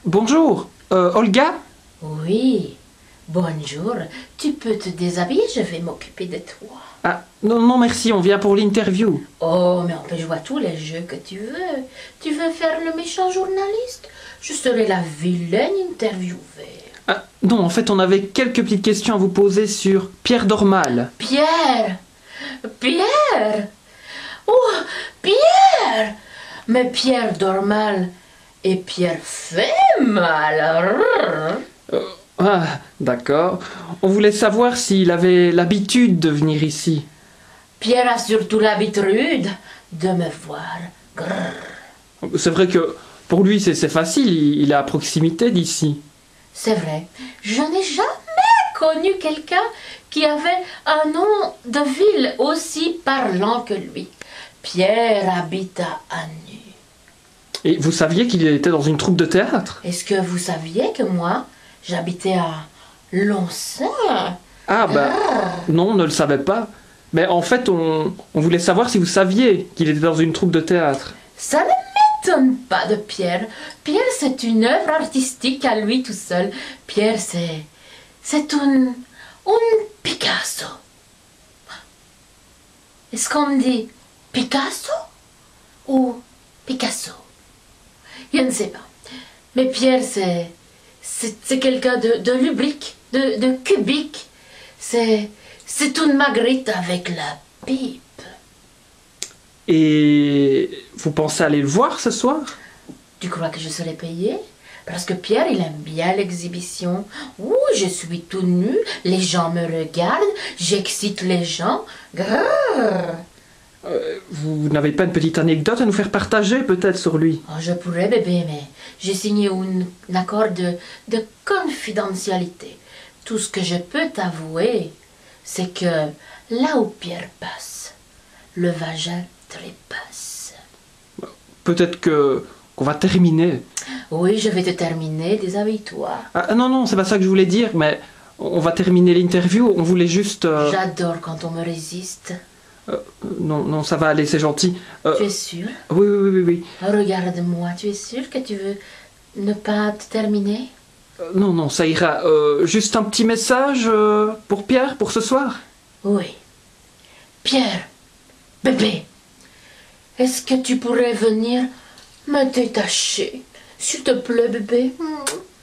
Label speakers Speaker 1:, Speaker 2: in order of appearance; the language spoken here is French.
Speaker 1: Bonjour, Olga?
Speaker 2: Oui, bonjour. Tu peux te déshabiller, je vais m'occuper de toi.
Speaker 1: Ah, non, non, merci, on vient pour l'interview.
Speaker 2: Oh, mais on peut jouer à tous les jeux que tu veux. Tu veux faire le méchant journaliste? Je serai la vilaine interviewée.
Speaker 1: Ah, non, en fait, on avait quelques petites questions à vous poser sur Pierre Dormal.
Speaker 2: Pierre! Pierre! Oh, Pierre! Mais Pierre dort mal et Pierre fait mal.
Speaker 1: Ah, d'accord. On voulait savoir s'il avait l'habitude de venir ici.
Speaker 2: Pierre a surtout l'habitude de me voir. Grrr.
Speaker 1: C'est vrai que pour lui, c'est facile, il est à proximité d'ici.
Speaker 2: C'est vrai, je n'ai jamais connu quelqu'un qui avait un nom de ville aussi parlant que lui. Pierre habite à Anu.
Speaker 1: Et vous saviez qu'il était dans une troupe de théâtre?
Speaker 2: Est-ce que vous saviez que moi, j'habitais à Lonsin?
Speaker 1: Ah, bah, non, on ne le savait pas. Mais en fait, on voulait savoir si vous saviez qu'il était dans une troupe de théâtre.
Speaker 2: Ça ne m'étonne pas de Pierre. Pierre, c'est une œuvre artistique à lui tout seul. Pierre, c'est un Picasso. Est-ce qu'on me dit Picasso ou Picasso? Je ne sais pas. Mais Pierre, c'est quelqu'un de lubrique, de cubique. C'est une Magritte avec la pipe.
Speaker 1: Et vous pensez aller le voir ce soir?
Speaker 2: Tu crois que je serai payée? Parce que Pierre, il aime bien l'exhibition. Ouh, je suis tout nu, les gens me regardent, j'excite les gens. Grrr.
Speaker 1: Vous n'avez pas une petite anecdote à nous faire partager peut-être sur lui?
Speaker 2: Oh, je pourrais, bébé, mais j'ai signé un accord de confidentialité. Tout ce que je peux t'avouer, c'est que là où Pierre passe, le vagin trépasse.
Speaker 1: Peut-être qu'on va terminer.
Speaker 2: Oui, je vais te terminer, déshabille-toi.
Speaker 1: Ah non, non, c'est pas ça que je voulais dire, mais on va terminer l'interview, on voulait juste...
Speaker 2: J'adore quand on me résiste.
Speaker 1: Non, non, ça va aller, c'est gentil.
Speaker 2: Tu es sûr?
Speaker 1: Oui, oui, oui, oui.
Speaker 2: Regarde-moi, tu es sûr que tu veux ne pas te terminer?
Speaker 1: Non, non, ça ira. Juste un petit message pour Pierre, pour ce soir?
Speaker 2: Oui. Pierre, bébé, est-ce que tu pourrais venir me détacher? S'il te plaît, bébé.